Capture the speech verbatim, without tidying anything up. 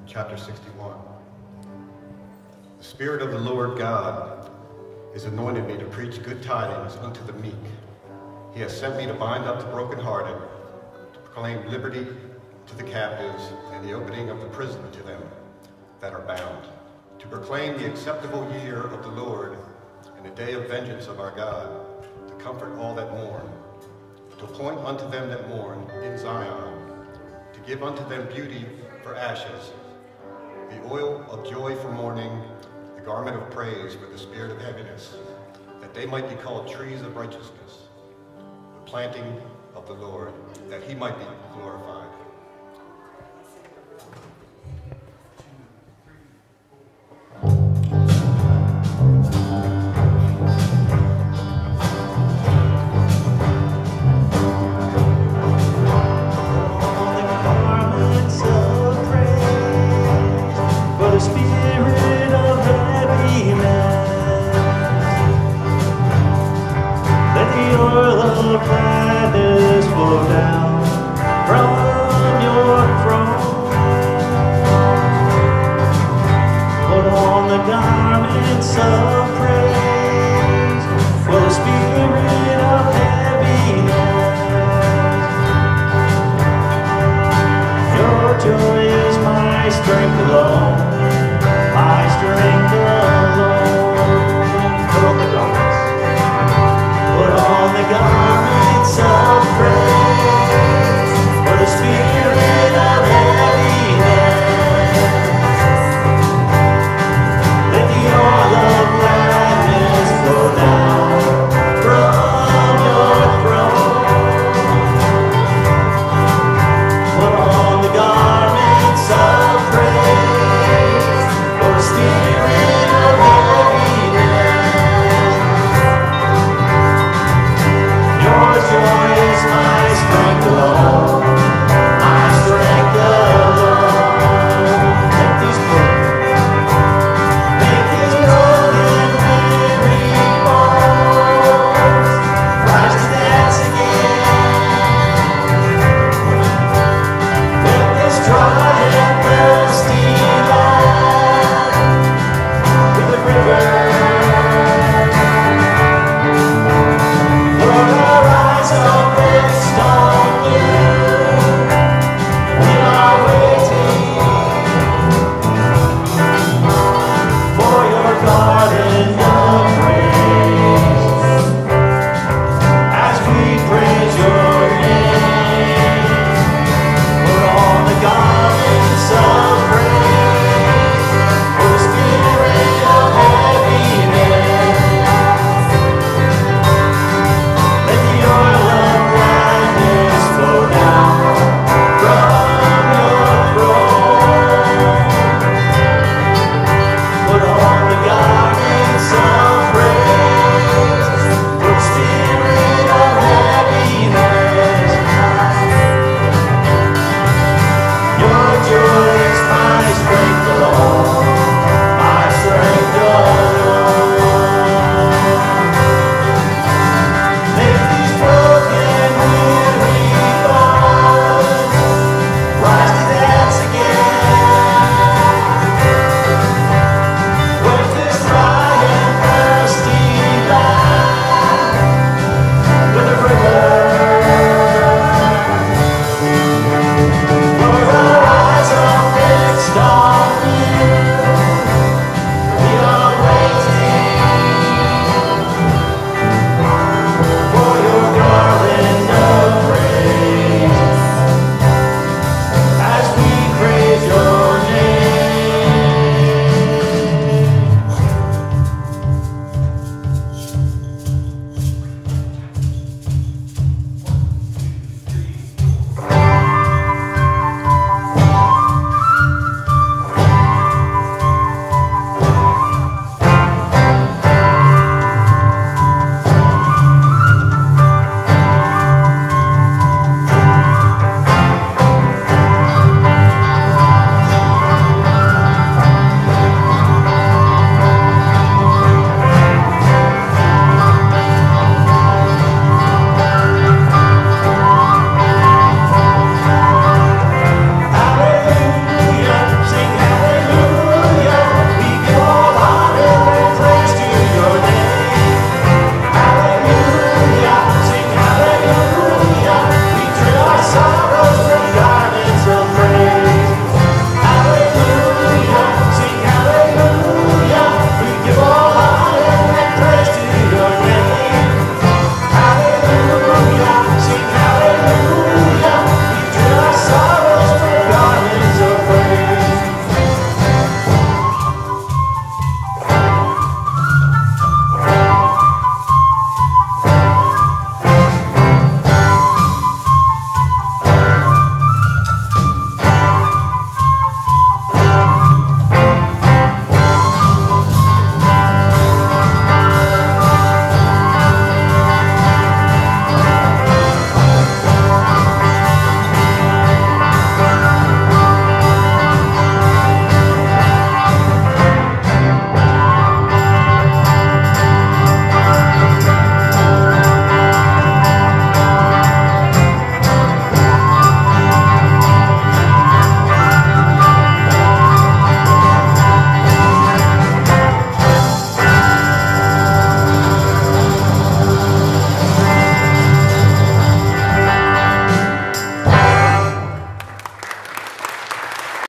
chapter sixty-one. The Spirit of the Lord God has anointed me to preach good tidings unto the meek. He has sent me to bind up the brokenhearted, to proclaim liberty to the captives, and the opening of the prison to them that are bound, to proclaim the acceptable year of the Lord and the day of vengeance of our God, to comfort all that mourn, to appoint unto them that mourn in Zion, to give unto them beauty for ashes, the oil of joy for mourning, the garment of praise for the spirit of heaviness, that they might be called trees of righteousness, the planting of the Lord, that he might be glorified. Joy is my strength, Lord.